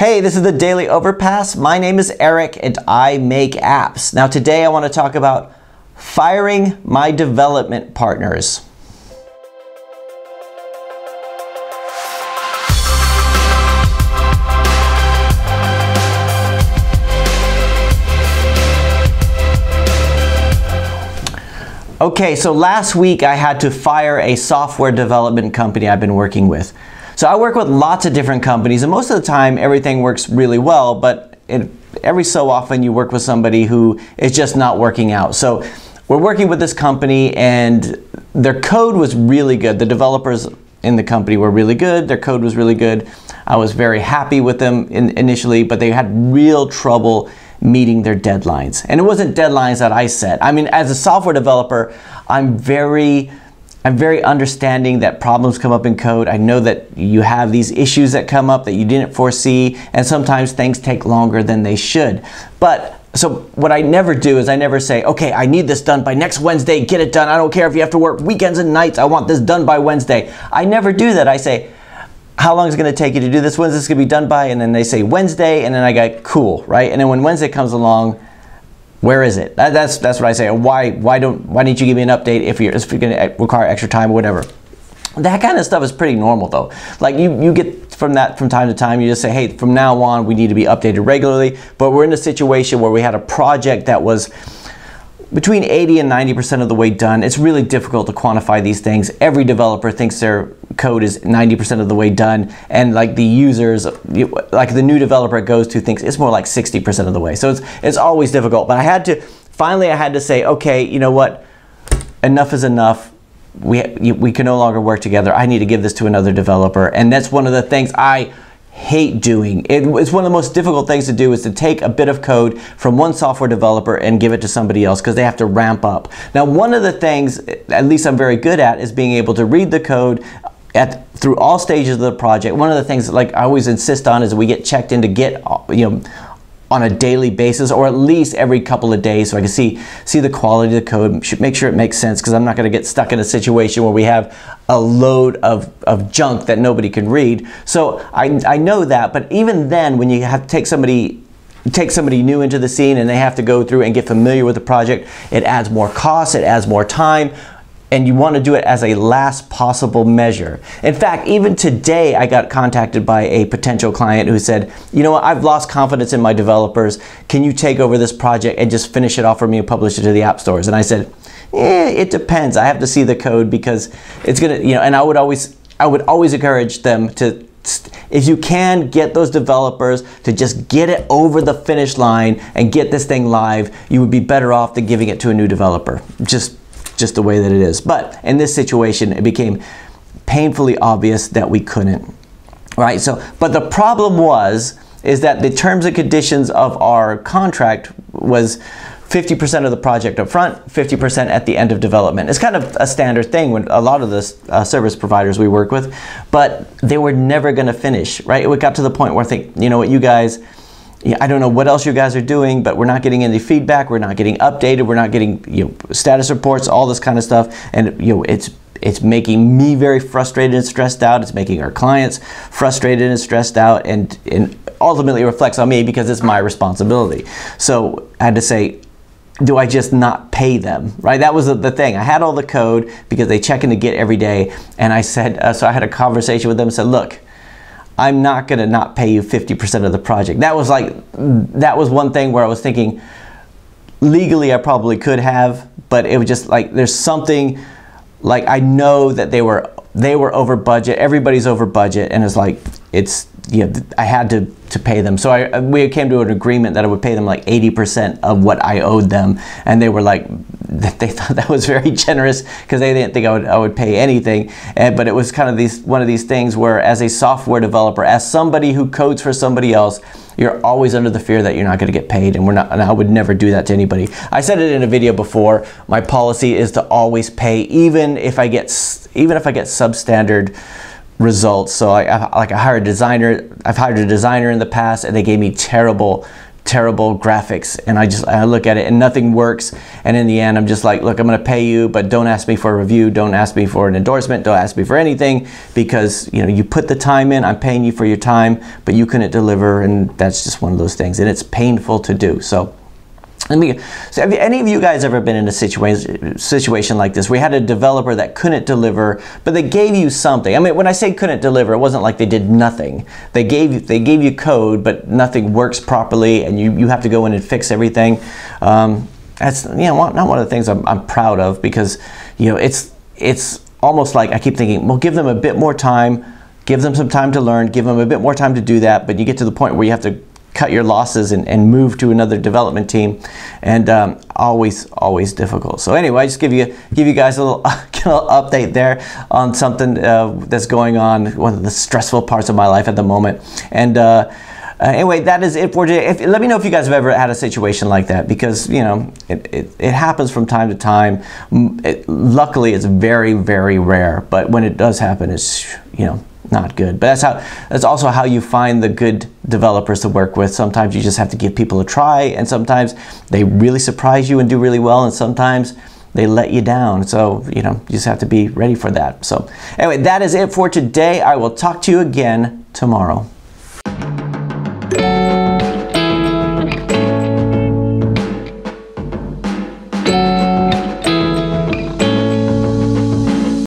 Hey, this is the Daily Overpass. My name is Eric and I make apps. Now today I want to talk about firing my development partners. Okay, so last week I had to fire a software development company I've been working with. So I work with lots of different companies, and most of the time everything works really well, but every so often you work with somebody who is just not working out. So we're working with this company and their code was really good. The developers in the company were really good. Their code was really good. I was very happy with them initially, but they had real trouble meeting their deadlines. And it wasn't deadlines that I set. I mean, as a software developer, I'm very understanding that problems come up in code. I know that you have these issues that come up that you didn't foresee, and sometimes things take longer than they should. So what I never do is I never say, okay, I need this done by next Wednesday, get it done. I don't care if you have to work weekends and nights, I want this done by Wednesday. I never do that. I say, how long is it gonna take you to do this? When's this gonna be done by? And then they say Wednesday, and then I go, cool, right? And then when Wednesday comes along, where is it? That's what I say. Why didn't you give me an update if you're going to require extra time or whatever? That kind of stuff is pretty normal though. Like you get from time to time, you just say, hey, from now on we need to be updated regularly. But we're in a situation where we had a project that was between 80 and 90% of the way done. It's really difficult to quantify these things. Every developer thinks their code is 90% of the way done, and like the users, like the new developer it goes to thinks it's more like 60% of the way. So it's always difficult. But finally I had to say, okay, you know what? Enough is enough. We can no longer work together. I need to give this to another developer. And that's one of the things I hate doing. It's one of the most difficult things to do is to take a bit of code from one software developer and give it to somebody else because they have to ramp up. Now, one of the things, at least I'm very good at, is being able to read the code through all stages of the project. One of the things like I always insist on is we get checked in to Git, on a daily basis, or at least every couple of days, so I can see the quality of the code, should make sure it makes sense, because I'm not going to get stuck in a situation where we have a load of junk that nobody can read. So I know that, but even then, when you have to take somebody new into the scene and they have to go through and get familiar with the project, it adds more cost, it adds more time, and you want to do it as a last possible measure. In fact, even today I got contacted by a potential client who said, you know what, I've lost confidence in my developers. Can you take over this project and just finish it off for me and publish it to the app stores? And I said, it depends. I have to see the code because it's gonna, and I would always encourage them to, if you can get those developers to just get it over the finish line and get this thing live, you would be better off than giving it to a new developer. Just the way that it is. But in this situation, it became painfully obvious that we couldn't, right? So, but the problem is that the terms and conditions of our contract was 50% of the project up front, 50% at the end of development. It's kind of a standard thing when a lot of the service providers we work with, but they were never going to finish, right? It got to the point where I think, you know what, you guys, I don't know what else you guys are doing, but we're not getting any feedback. We're not getting updated. We're not getting status reports, all this kind of stuff. And it's making me very frustrated and stressed out. It's making our clients frustrated and stressed out, and ultimately it reflects on me because it's my responsibility. So I had to say, do I just not pay them, right? That was the thing. I had all the code because they check in to Git every day. And I said, so I had a conversation with them and said, look, I'm not gonna not pay you 50% of the project. That was one thing where I was thinking, legally I probably could have, but it was just like, there's something, like I know that they were over budget, everybody's over budget, and it's like, I had to pay them. So we came to an agreement that I would pay them like 80% of what I owed them, and they were like, they thought that was very generous because they didn't think I would pay anything. But it was kind of one of these things where, as a software developer, as somebody who codes for somebody else, you're always under the fear that you're not going to get paid, and I would never do that to anybody. I said it in a video before. My policy is to always pay, even if I get substandard results. So I hired a designer. I've hired a designer in the past, and they gave me terrible terrible graphics, and I look at it and nothing works, and in the end I'm just like, look, I'm going to pay you, but don't ask me for a review, don't ask me for an endorsement, don't ask me for anything, because you put the time in, I'm paying you for your time, but you couldn't deliver, and that's just one of those things, and it's painful to do. So have any of you guys ever been in a situation like this, where you had a developer that couldn't deliver, but they gave you something? I mean, when I say couldn't deliver, it wasn't like they did nothing. They gave you code, but nothing works properly, and you have to go in and fix everything. That's not one of the things I'm proud of, because it's almost like I keep thinking, well, give them a bit more time, give them some time to learn, give them a bit more time to do that, but you get to the point where you have to cut your losses and move to another development team, and always difficult. So anyway, I just give you guys a little update there on something that's going on, one of the stressful parts of my life at the moment. And anyway, that is it for today. Let me know if you guys have ever had a situation like that, because it happens from time to time. Luckily, it's very, very rare, but when it does happen, it's not good. But that's also how you find the good developers to work with. Sometimes you just have to give people a try, and sometimes they really surprise you and do really well, and sometimes they let you down. So you just have to be ready for that. So anyway, that is it for today. I will talk to you again tomorrow.